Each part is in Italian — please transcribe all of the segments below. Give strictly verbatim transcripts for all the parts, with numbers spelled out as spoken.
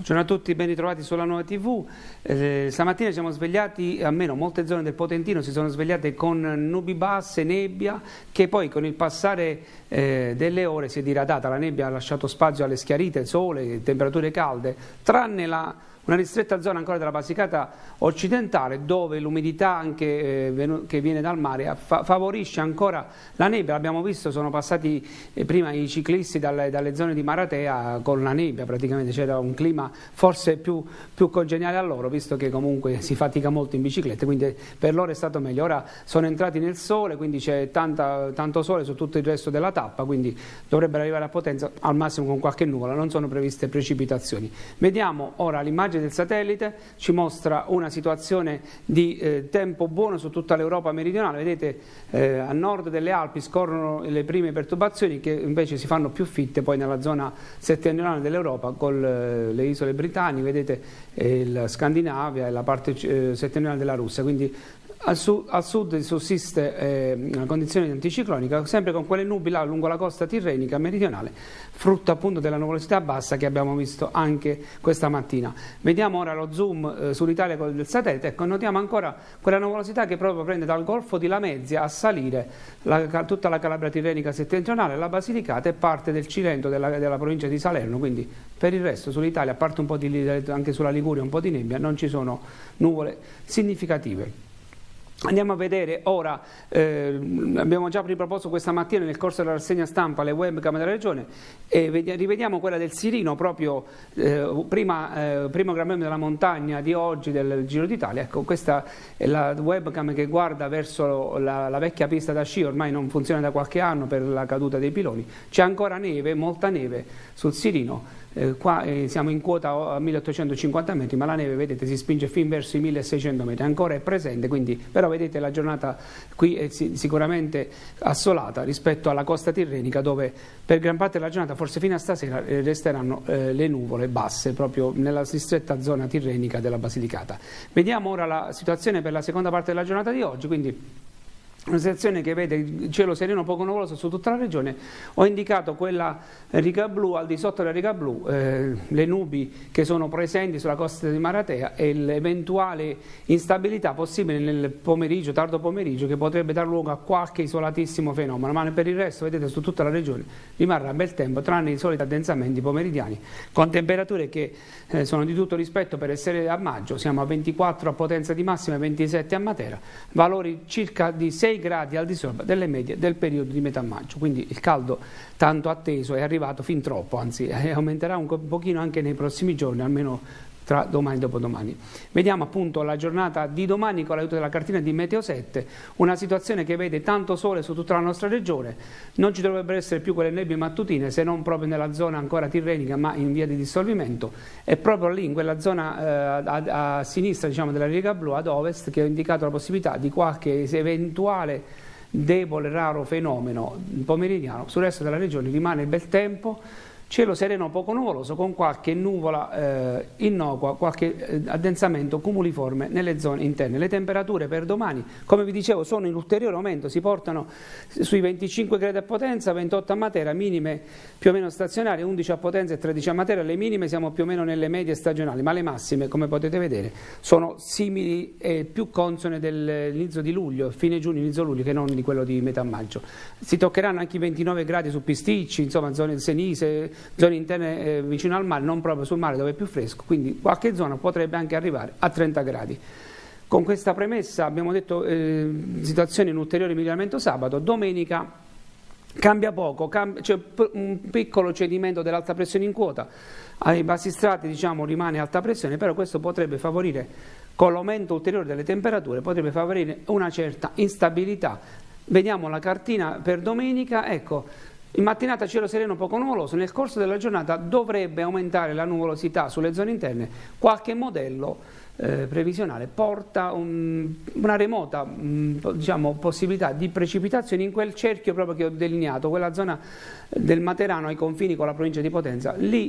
Buongiorno a tutti, ben ritrovati sulla Nuova tivù. Eh, stamattina ci siamo svegliati, almeno molte zone del Potentino si sono svegliate con nubi basse, nebbia, che poi con il passare eh, delle ore si è diradata. La nebbia ha lasciato spazio alle schiarite, sole, temperature calde, tranne la una ristretta zona ancora della Basilicata occidentale, dove l'umidità anche eh, che viene dal mare fa favorisce ancora la nebbia. L'abbiamo visto, sono passati eh, prima i ciclisti dalle, dalle zone di Maratea con la nebbia, praticamente c'era un clima forse più, più congeniale a loro, visto che comunque si fatica molto in bicicletta, quindi per loro è stato meglio. Ora sono entrati nel sole, quindi c'è tanto sole su tutto il resto della tappa, quindi dovrebbero arrivare a Potenza al massimo con qualche nuvola, non sono previste precipitazioni. Vediamo ora l'immagine del satellite, ci mostra una situazione di eh, tempo buono su tutta l'Europa meridionale. Vedete eh, a nord delle Alpi scorrono le prime perturbazioni che invece si fanno più fitte poi nella zona settentrionale dell'Europa con eh, le isole britanniche, vedete eh, la Scandinavia e la parte eh, settentrionale della Russia, quindi Al sud, al sud sussiste eh, una condizione anticiclonica, sempre con quelle nubi là lungo la costa tirrenica meridionale, frutto appunto della nuvolosità bassa che abbiamo visto anche questa mattina. Vediamo ora lo zoom eh, sull'Italia con il satellite. Ecco, notiamo ancora quella nuvolosità che proprio prende dal Golfo di Lamezia a salire la, tutta la Calabria tirrenica settentrionale, la Basilicata e parte del Cilento della, della provincia di Salerno, quindi per il resto sull'Italia, a parte un po' di anche sulla Liguria un po' di nebbia, non ci sono nuvole significative. Andiamo a vedere ora, eh, abbiamo già riproposto questa mattina nel corso della rassegna stampa le webcam della regione e rivediamo quella del Sirino, proprio eh, prima, eh, primo Gran Premio della montagna di oggi del Giro d'Italia. Ecco, questa è la webcam che guarda verso la, la vecchia pista da sci, ormai non funziona da qualche anno per la caduta dei piloni. C'è ancora neve, molta neve sul Sirino. Eh, qua eh, siamo in quota a milleottocentocinquanta metri, ma la neve, vedete, si spinge fin verso i milleseicento metri, ancora è presente, quindi, però vedete la giornata qui è si, sicuramente assolata rispetto alla costa tirrenica, dove per gran parte della giornata, forse fino a stasera, eh, resteranno eh, le nuvole basse proprio nella ristretta zona tirrenica della Basilicata. Vediamo ora la situazione per la seconda parte della giornata di oggi, quindi una situazione che vede il cielo sereno poco nuvoloso su tutta la regione. Ho indicato quella riga blu, al di sotto della riga blu eh, le nubi che sono presenti sulla costa di Maratea e l'eventuale instabilità possibile nel pomeriggio, tardo pomeriggio, che potrebbe dar luogo a qualche isolatissimo fenomeno, ma per il resto, vedete, su tutta la regione rimarrà bel tempo, tranne i soliti addensamenti pomeridiani, con temperature che eh, sono di tutto rispetto per essere a maggio. Siamo a ventiquattro a Potenza di massima e ventisette a Matera, valori circa di sei gradi al di sopra delle medie del periodo di metà maggio, quindi il caldo tanto atteso è arrivato fin troppo, anzi eh, aumenterà un pochino anche nei prossimi giorni, almeno tra domani e dopodomani. Vediamo appunto la giornata di domani con l'aiuto della cartina di Meteo sette, una situazione che vede tanto sole su tutta la nostra regione, non ci dovrebbero essere più quelle nebbie mattutine, se non proprio nella zona ancora tirrenica ma in via di dissolvimento, e proprio lì in quella zona eh, a, a sinistra, diciamo, della riga blu, ad ovest, che ho indicato la possibilità di qualche eventuale debole, raro fenomeno pomeridiano. Sul resto della regione rimane bel tempo, cielo sereno poco nuvoloso con qualche nuvola eh, innocua, qualche eh, addensamento cumuliforme nelle zone interne. Le temperature per domani, come vi dicevo, sono in ulteriore aumento, si portano sui venticinque gradi a Potenza, ventotto a Matera, minime più o meno stazionarie, undici a Potenza e tredici a Matera. Le minime siamo più o meno nelle medie stagionali, ma le massime, come potete vedere, sono simili e più consone dell'inizio di luglio, fine giugno, inizio luglio, che non di quello di metà maggio. Si toccheranno anche i ventinove gradi su Pisticci, insomma zone del Senise, zone interne eh, vicino al mare, non proprio sul mare dove è più fresco, quindi qualche zona potrebbe anche arrivare a trenta gradi. Con questa premessa abbiamo detto eh, situazione in ulteriore miglioramento sabato. Domenica cambia poco, cambia, c'è un piccolo cedimento dell'alta pressione in quota, ai bassi strati, diciamo, rimane alta pressione, però questo potrebbe favorire, con l'aumento ulteriore delle temperature, potrebbe favorire una certa instabilità. Vediamo la cartina per domenica. Ecco, in mattinata cielo sereno poco nuvoloso, nel corso della giornata dovrebbe aumentare la nuvolosità sulle zone interne, qualche modello eh, previsionale porta un, una remota mh, diciamo, possibilità di precipitazioni in quel cerchio proprio che ho delineato, quella zona del Materano ai confini con la provincia di Potenza. Lì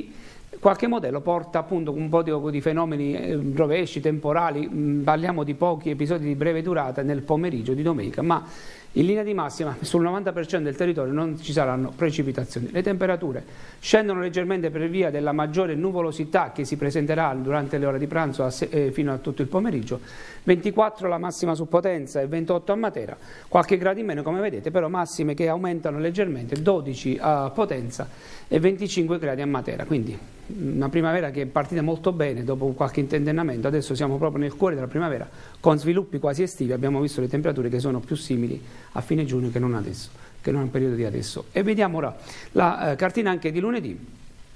Qualche modello porta appunto un po' di, di fenomeni eh, rovesci, temporali, mh, parliamo di pochi episodi di breve durata nel pomeriggio di domenica, ma in linea di massima sul novanta per cento del territorio non ci saranno precipitazioni. Le temperature scendono leggermente per via della maggiore nuvolosità che si presenterà durante le ore di pranzo a se, eh, fino a tutto il pomeriggio, ventiquattro la massima su Potenza e ventotto a Matera, qualche grado in meno come vedete, però massime che aumentano leggermente, dodici a Potenza e venticinque gradi a Matera, quindi una primavera che è partita molto bene dopo qualche intendennamento. Adesso siamo proprio nel cuore della primavera con sviluppi quasi estivi, abbiamo visto le temperature che sono più simili a fine giugno che non adesso, che non al periodo di adesso. E vediamo ora la eh, cartina anche di lunedì.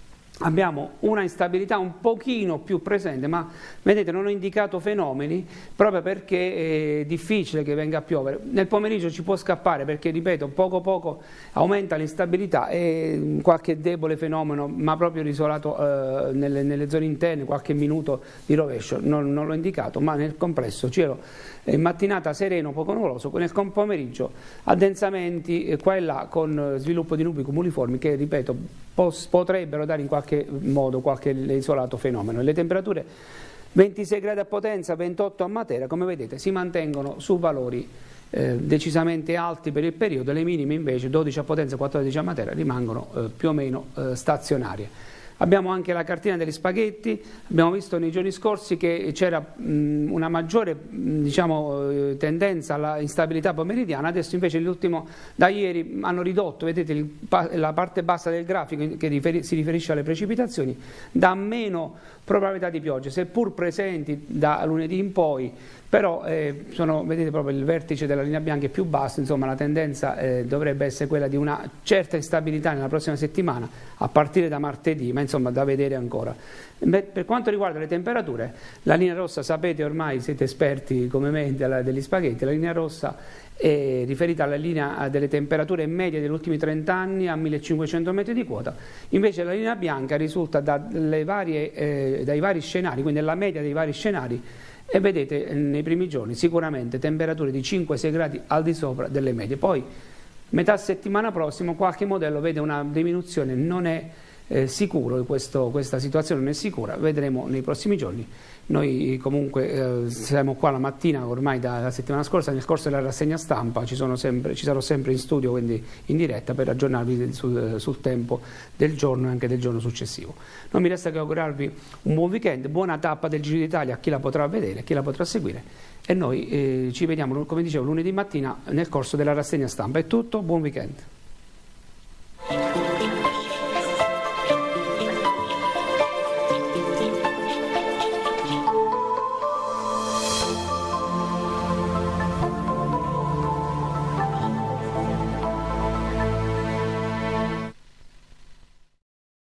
Abbiamo una instabilità un pochino più presente, ma vedete non ho indicato fenomeni proprio perché è difficile che venga a piovere. Nel pomeriggio ci può scappare perché, ripeto, poco poco aumenta l'instabilità e qualche debole fenomeno, ma proprio isolato eh, nelle, nelle zone interne, qualche minuto di rovescio, non, non l'ho indicato, ma nel complesso cielo in mattinata sereno, poco nuvoloso, nel pomeriggio addensamenti eh, qua e là con sviluppo di nubi cumuliformi che, ripeto, pos potrebbero dare in qualche modo qualche isolato fenomeno. Le temperature ventisei gradi a Potenza, ventotto a Matera, come vedete si mantengono su valori eh, decisamente alti per il periodo, le minime invece dodici a Potenza, quattordici a Matera rimangono eh, più o meno eh, stazionarie. Abbiamo anche la cartina degli spaghetti, abbiamo visto nei giorni scorsi che c'era una maggiore mh, diciamo, eh, tendenza alla instabilità pomeridiana, adesso invece l'ultimo da ieri hanno ridotto, vedete il, la parte bassa del grafico che riferi, si riferisce alle precipitazioni, dà meno probabilità di piogge, seppur presenti da lunedì in poi, però eh, sono, vedete proprio il vertice della linea bianca è più basso, insomma la tendenza eh, dovrebbe essere quella di una certa instabilità nella prossima settimana a partire da martedì, ma insomma da vedere ancora. Beh, per quanto riguarda le temperature, la linea rossa, sapete ormai, siete esperti come me della, degli spaghetti, la linea rossa è riferita alla linea delle temperature medie degli ultimi trenta anni a millecinquecento metri di quota, invece la linea bianca risulta dalle varie, eh, dai vari scenari, quindi la media dei vari scenari. E vedete nei primi giorni sicuramente temperature di cinque sei gradi al di sopra delle medie. Poi metà settimana prossima qualche modello vede una diminuzione, non è eh, sicuro, questo, questa situazione non è sicura, vedremo nei prossimi giorni. Noi comunque eh, siamo qua la mattina ormai dalla settimana scorsa, nel corso della rassegna stampa ci, sono sempre, ci sarò sempre in studio, quindi in diretta, per aggiornarvi sul, sul tempo del giorno e anche del giorno successivo. Non mi resta che augurarvi un buon weekend, buona tappa del Giro d'Italia a chi la potrà vedere, a chi la potrà seguire, e noi eh, ci vediamo, come dicevo, lunedì mattina nel corso della rassegna stampa. È tutto, buon weekend.